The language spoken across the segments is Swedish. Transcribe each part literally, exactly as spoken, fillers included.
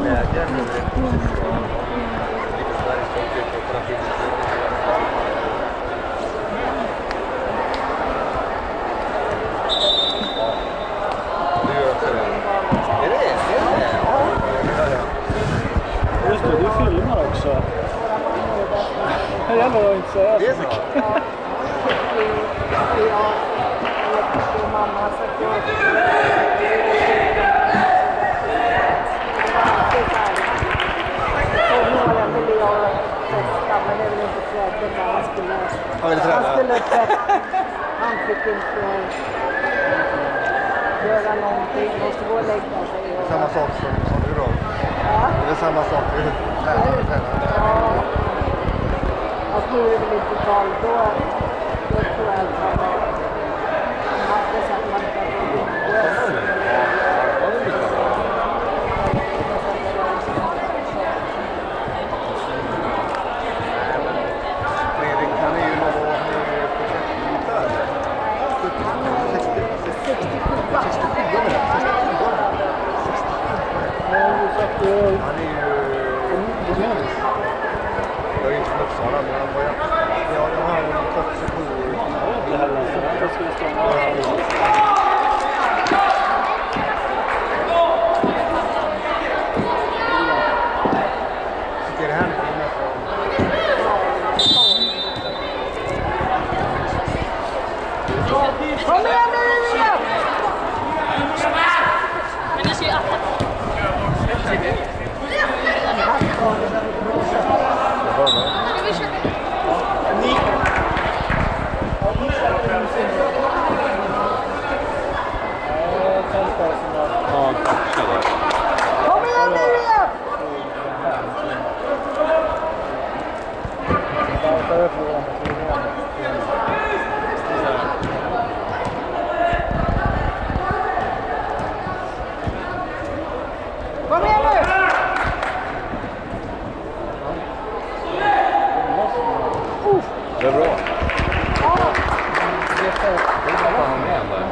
läger nu. Lite Sveriges folk ut och trafik. Du gör också det. Är det det? Ja, ja. Just det, du filmar också. Jag gäller inte säga det är så så. mycket. Mamma sa att jag målen ville jag testa, men det är väl inte trädet när han skulle, Ja, det han skulle träffa. Han fick inte göra någonting, måste gå och lägga sig. Det är samma sak som, som du då. Ja. Det är samma sak. Ja. Att nu är det väl inte tal då. Då tror jag att han hade sagt att man inte hade Fredrik, han är ju någon projektbytare. sextiofyra menar jag. Han är ju... Jag är inte från Uppsala, men han var... Ja, jag har en kort sektion. Det här är jag ska stå. Tycker det här är lite mer från... Kom igen nu igen! Men ni ser ju alla. Kom igen nu igen! Kom igen nu! Det är bra. Ja. Det är bara han med där.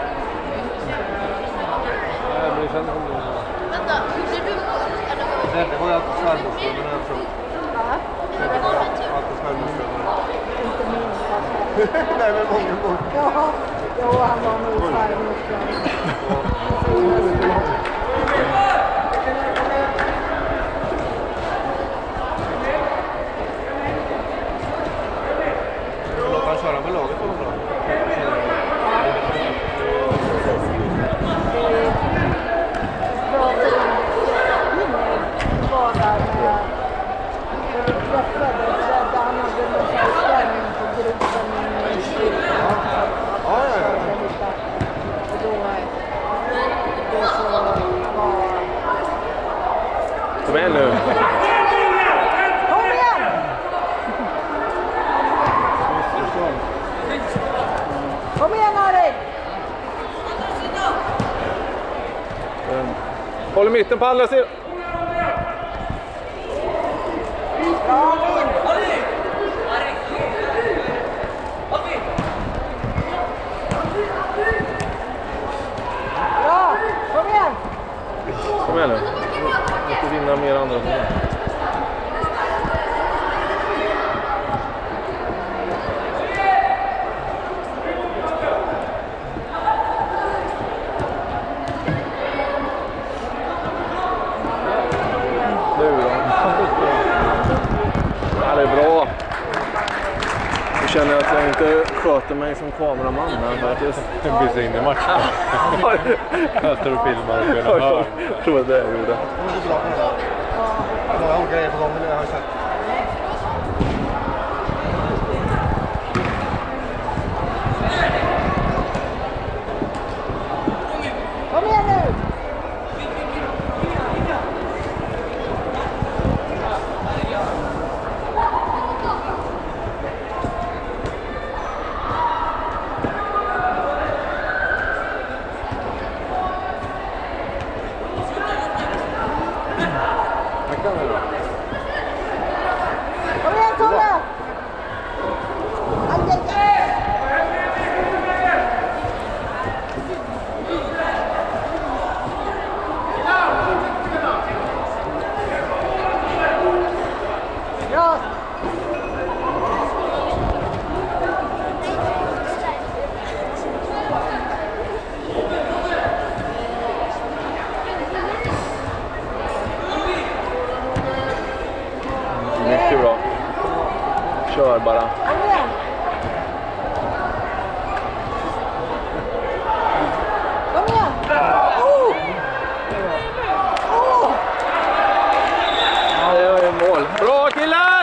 Jag blir känner om det. Vänta, gjorde du mål? Eller vad? Det var ju alltid svärmorsbröderna jag tror. Ja. Det var alltid svärmorsbröderna. Inte min kanske. Nej, men många gånger. Ja, jo, han var nog svärmorsan. Låt han köra med laget också då. Kom igen nu. Kom igen! Kom igen, Erik! Håll i mitten på andra sidan. Ja, bra! Kom igen! Kom igen nu. Jag måste vinna mer andra sidan. Nu då. Ja, det är bra. Nu känner jag att jag inte sköter mig som kameraman här faktiskt. Det blir så in i matchen. Jag står och filmar och spelar hörn. Jag tror att det jag gjorde. Det är bra för det där. Jag har grejer på gång, men jag har sett. Kom igen nu! Kom igen, Tolle! Aj, aj, aj! kör bara. Kom igen! Kom igen! Oh! Oh! Ja, det var ju mål. Bra killar!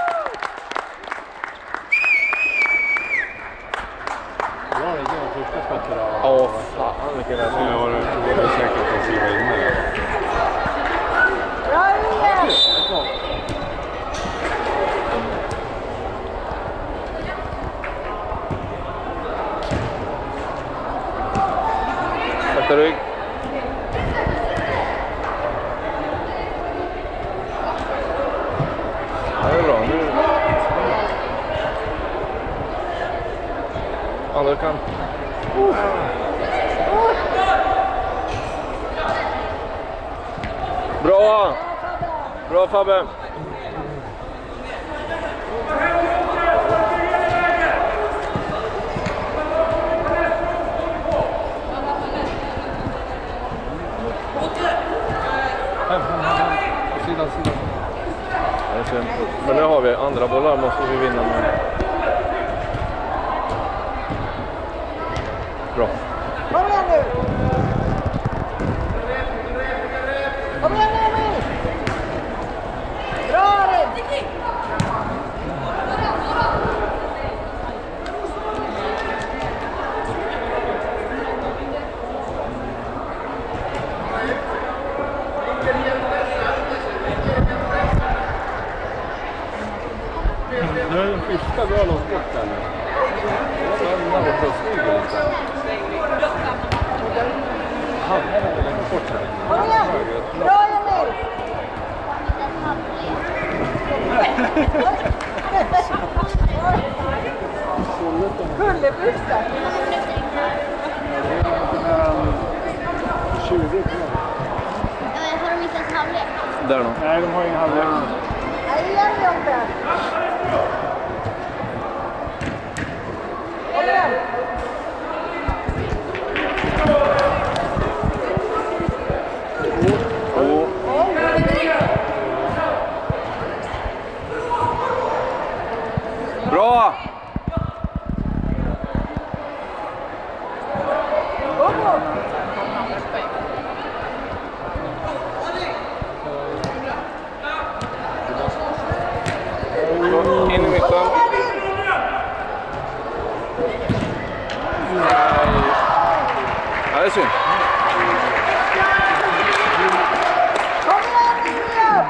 Bra, det är första skottet då. Åh, fan vilken räddning. Nu har du det säkert att skriva in det. Bra igen! Sätta rygg. Ja, det är bra. Nu. Andra kant. Bra! Bra Fabbe! Sidan, sidan. Det är synd. Men nu har vi andra bollar, måste vi vinna med. Bra. Kom igen nu! Kom igen Emil! Bra Arin! Nu är den första bra långt bort där nu. Den där borta och smyger lite. Han är längre bort här. Kom igen! Bra Emil! Kullerbytta! tjugo kvar. Ja, jag har de inte ens halvlek. Där då. Nej, de har ingen halvlek. Nej, igen Jonte! Kom igen! Oh. Bra! In i mitten. Ja, det är synd. Kom igen Miriam!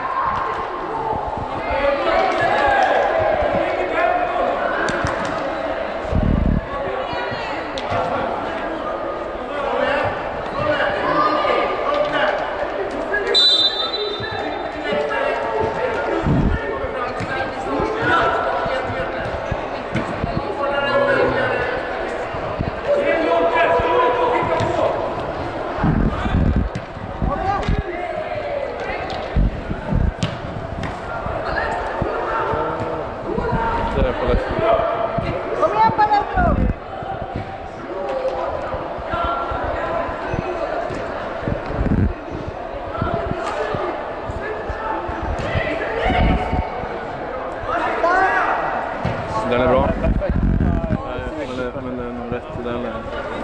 Det är på lätt. Kom igen Paletto! Den är bra. Nej, men, det- men den är rätt. Den är.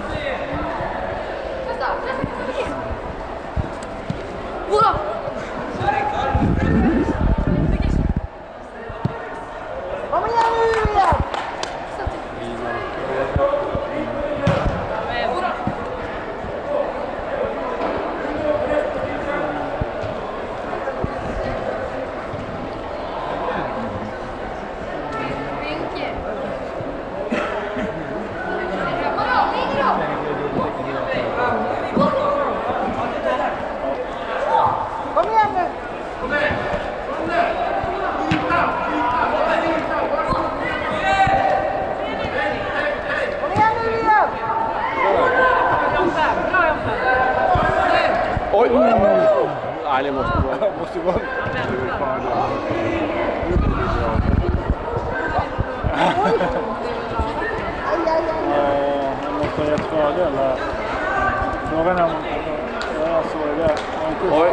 Bra! Kom igen nu Miriam! Kom igen nu! Kom igen nu Miriam! Oj! Nej, det måste vara. Måste vara. Aj, aj, aj. Ja, han måste ha gett fördel här. Frågan är om... Ja, så är det. Oj!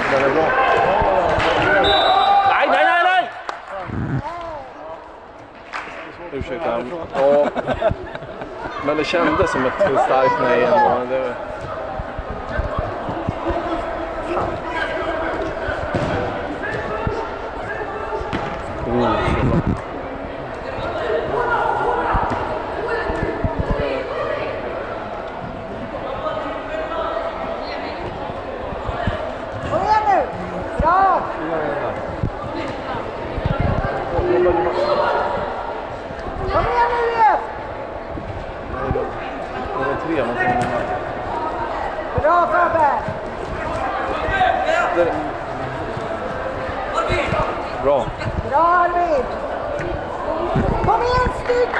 Den är bra. Nej, nej, nej, nej! Ursäkta. Ja. Men det kändes som ett starkt nej ändå. Det... Mm. Kom igen nu! Bra! Kom igen nu igen! Det är tre man kan... Bra Fabbe! Bra. Bra Arvid! Kom igen snyggt!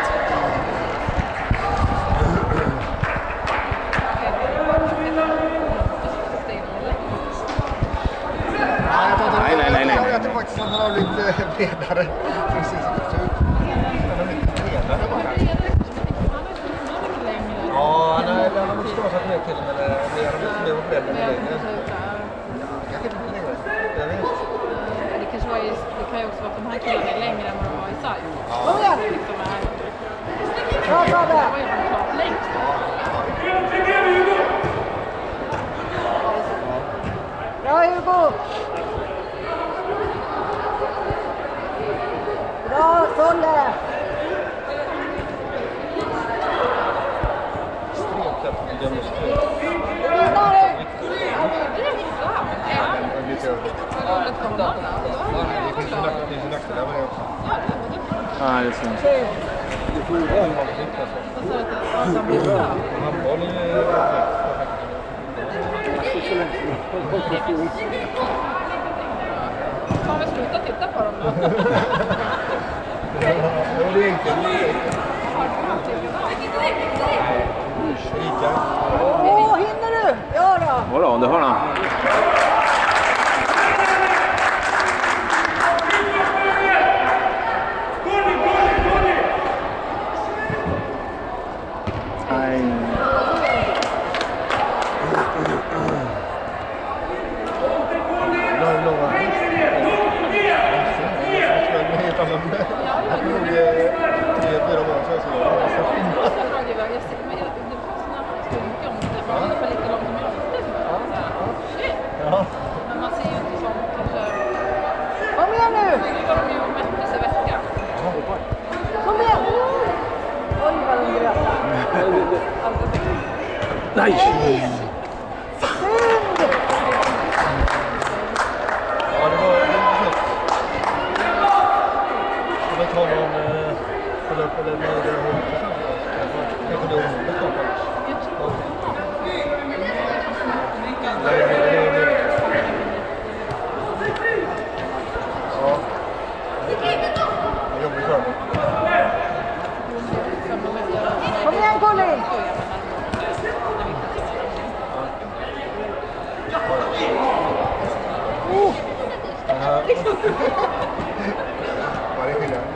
Nej, nej, nej, nej. Jag tror faktiskt att han har lite bredare. Precis. Han har lite bredare bara. Ja, han har han har nog skasat ner till eller mer mer och bredare än längre. Kanske inte längre. Jag vet. Det kanske var i, det kan ju också vara att de här killarna är längre än vad de var i sarg. Kom igen! Liksom är, Bra Fabbe! det var ju klart längst. Bra Hugo! Bra Solle! Extremt lätt att bedöma sig. Vinnare! Roligt för honom. Det finns ju nack- det finns ju nackdelar med det också. Nej, det är synd. Det får ju vara en man får sitta så. Vad sa du att han blev bra? Handboll är ju Fan, vi slutar titta på dem då. det är enkelt. Lika. Åh, hinner du? Ja då! Vadå, det har han. Nej. Långa, långa. Helt annan. Jag tror nog tre, fyra månader sedan så var det så fint. Jag ska dra iväg. Jag ser, men jag, det var snabbt så mycket om det. Man håller på lite långt om jag. Shit. Ja. Men man ser ju inte som kanske... Kom igen nu! Nu var de ju och mättes i veckan. Kom igen! Oj vad de grötar. Alltså, Nej! Synd! Ja, det var det var sjukt. Jag vet inte om någon kolla upp eller med det hundra procent. Kanske det är omöjligt då. jag tror Nej, det är det. Ja. Jag jobbar för det. Kom igen Colin! Ja. Vad är det skillnad?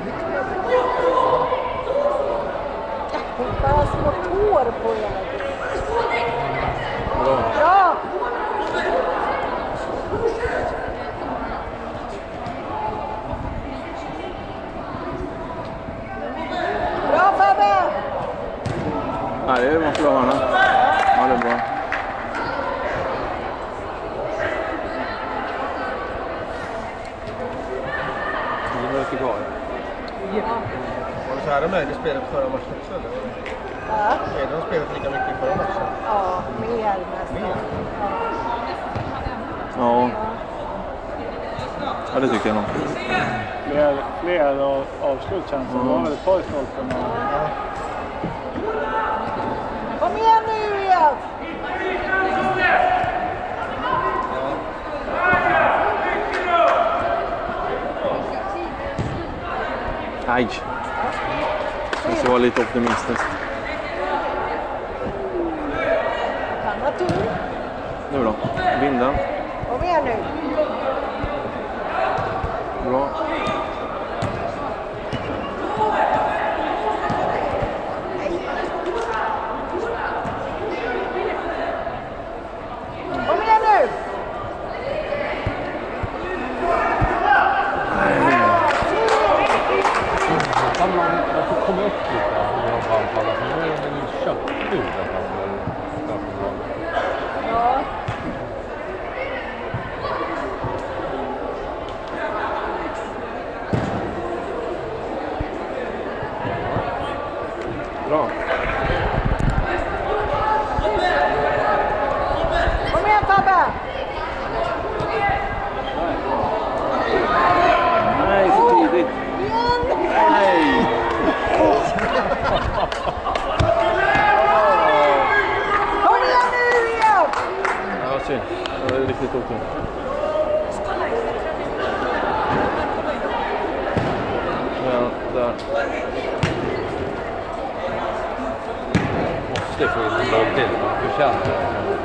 Bara små tår på hela tiden. Bra. Bra! Bra Fabbe! Nej, det måste du ha hörna. Ja, det är bra. Det är mycket kvar. Var det så här de ägde spelet förra matchen också eller? Ja, Ägde de spelet lika mycket förra matchen? ja mer nästan. Ja. Ja, det tycker jag nog. Fler, fler av, avslut känns som. Det var väl ett par i stolpen. Ja. Kom igen nu igen! Nej. Jag ska vara lite optimistisk. Kan ha tur. Nu då. Vinda. Kom igen nu. Bra. Kom igen nu! Kör. Måste få in en boll till. Man förtjänar det.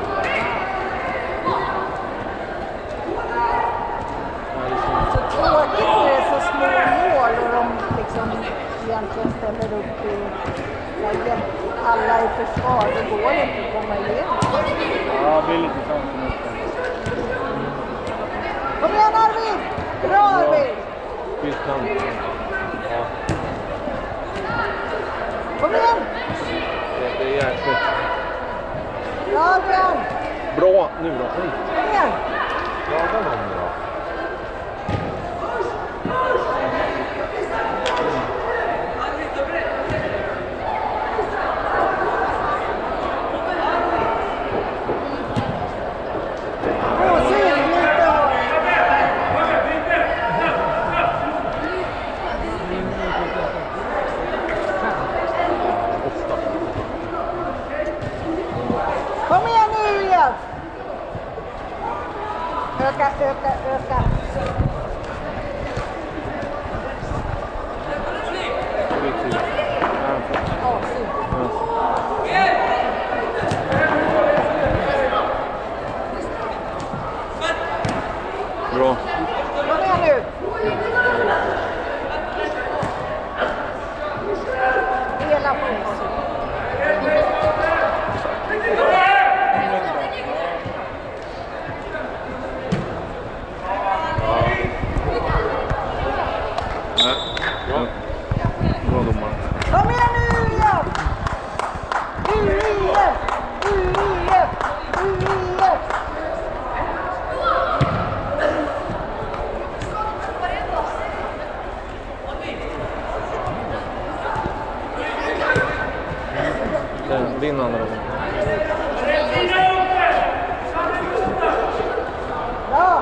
Så tråkigt när det är så små mål och de liksom egentligen ställer upp i läget. Alla i försvar, det går inte att komma igenom. Ja, det blir lite sånt. Kom igen Arvid! Bra Arvid! Tyskland. Ja. Kom igen! Det, det är jäkligt. Bra Adrian! Bra nu då. Kom igen! Jaga någon då. Kom igen nu Elias! Öka, öka, öka. Ja, Bra. kom igen nu! Hela polisen. Nej. Bra. Bra domare. Kom igen nu Elias! U I F! U I F! U I F! Den, din andra domare. Bra!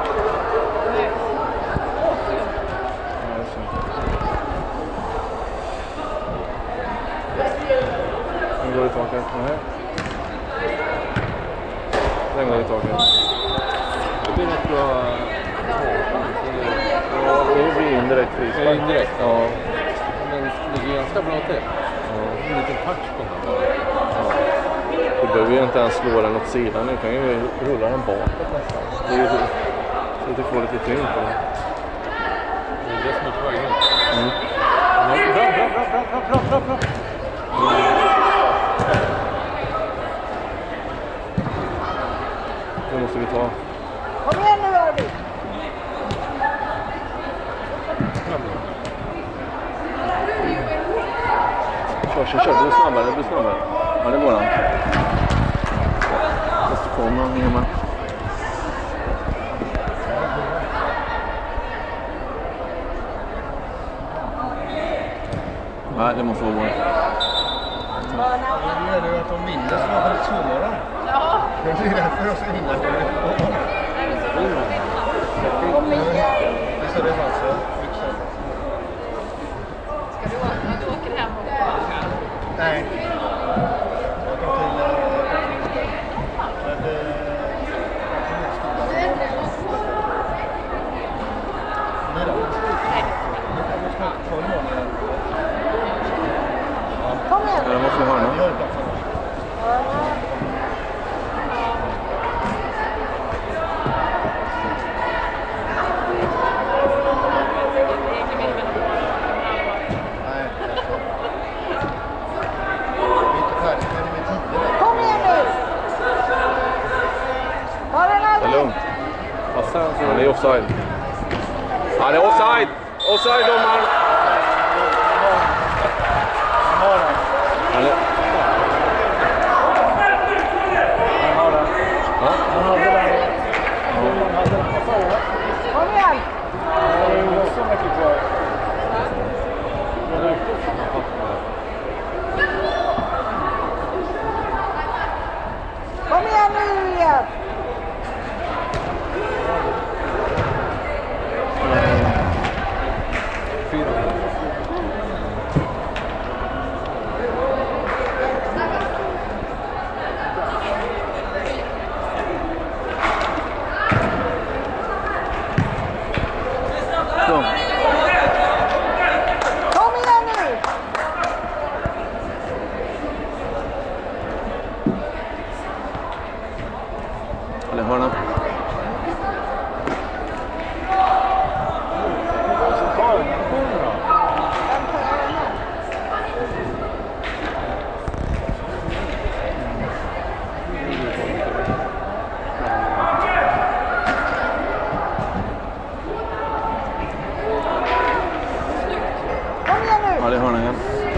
Den går i taket. Nej. Den går i taket. Det blir rätt bra. Ja, det blir indirekt frispark. Det är indirekt. Ja. Men det ligger ganska bra till. En liten touch på den. Du behöver ju inte ens slå den åt sidan. Du kan ju rulla den bakåt nästan. Det är ju så att du får lite tyngd på den. Det är det som är på vägen. Mm. Bra, bra, bra, bra, bra, bra, bra. Det måste vi ta. Kom igen nu Arvid! Kör, kör, kör. Det blir snabbare, det blir snabbare. Ja, det går han. Måste komma ner med. Nej, det måste vara bra. Det gäller ju att de vinner så var det svårare. Ja. Det är därför jag ska vinna. Kom igen! Visst är det falskt? Ska du åka? Du åker hem och tillbaka? Nej. Jag tar till... Men det... Nej då. Jag ska ta imorgon. Kom igen! Det måste vi ha nu. Jag gör det plats annars. Nej, vi är inte färdiga när vi är tio. Kom igen nu! Ta den Det är Arvid! lugnt. Han är offside. Han är offside! Offside, domaren! Han är... Han har den. Ja. Han hade den. Han hade den på förra. Kom igen! Det är ju så mycket kvar. Kom igen nu Elias! hörningen.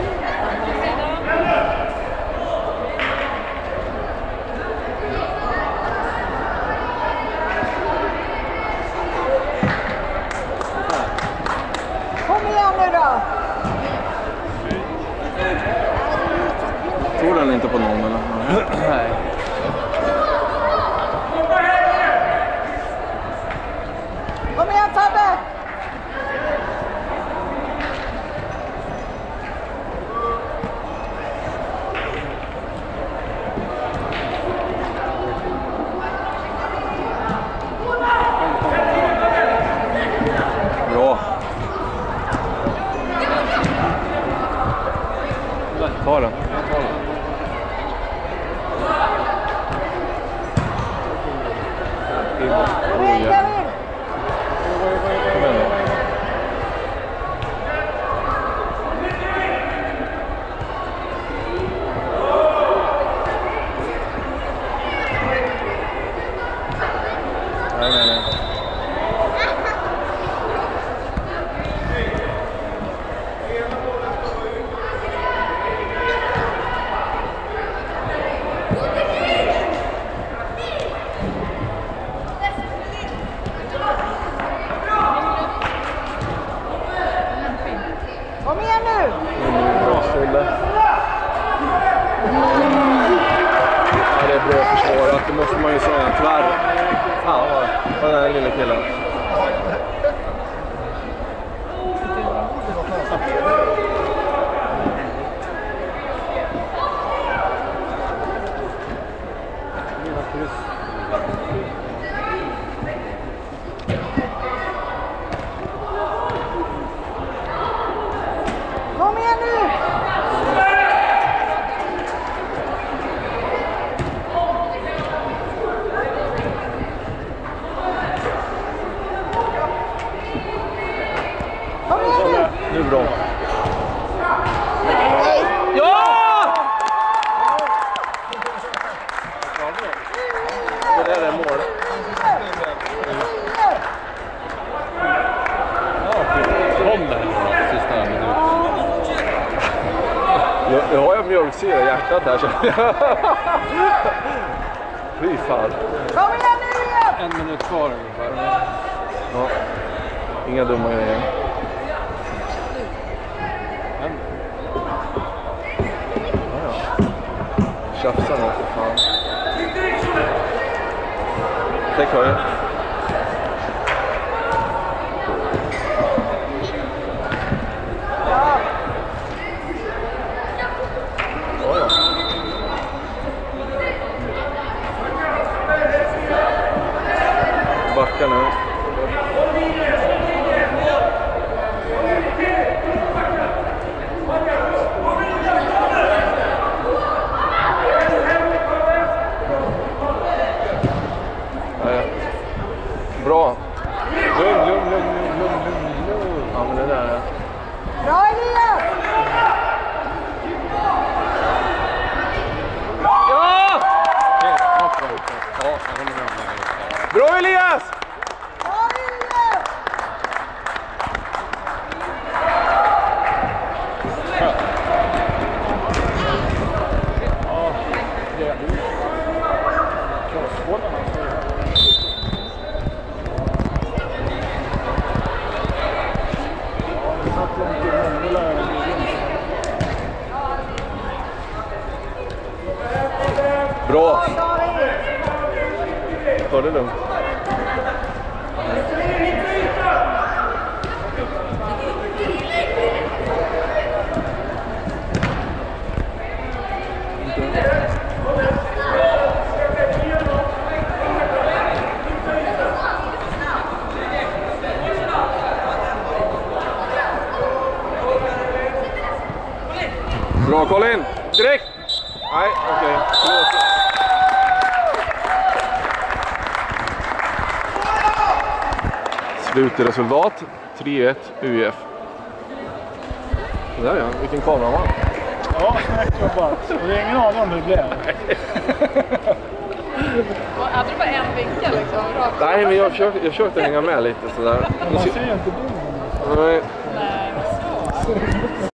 Kom igen nu då! Tror den inte på någon eller? Nej. Kom igen Fabbe! Bra. Ta den. Kom igen Kevin! Kom igen då. Nej, nej, nej. Kom igen nu! Bra Sulle. Ja, det är bra försvarat, det måste man ju säga. Tyvärr. Fan vad, vad den här lilla killen. Kom igen nu! Kom igen nu! Nu är bra. Ja! Det där är mål. Kom där nu sista minuten. Jag, jag har ju mjölksyra i hjärtat här så. Fy fan. Kom igen nu igen! En minut kvar ungefär. Ja. Inga dumma grejer. En. Ja, ja. Tjafsar nog för fan. Täck höj. Ja, Ja, ja. Backa nu. Ja, ja. Bra. Lugn, lugn, lugn, lugn, lugn, lugn. Ja, men det där är... bra Elias! Ja! Okej, bra, bra, bra. Ja, jag håller med om det. Bra Elias! Bra Elias! Ja, det är det. Krossbollarna. Ja, det satt långt inne. Nu lär jag mig. Bra! David! Ta det lugnt. Bra Colin! Direkt! Nej, okej. Förlåt. Slutresultat tre ett U F. Där ja, vilken kameraman. Ja, snyggt jobbat. Och det är ingen aning om hur det blev. Hade du bara en vinkel liksom? Rakt? Nej, men jag försökte, jag försökte hänga med lite sådär. Man ser ju inte bilden. Nej.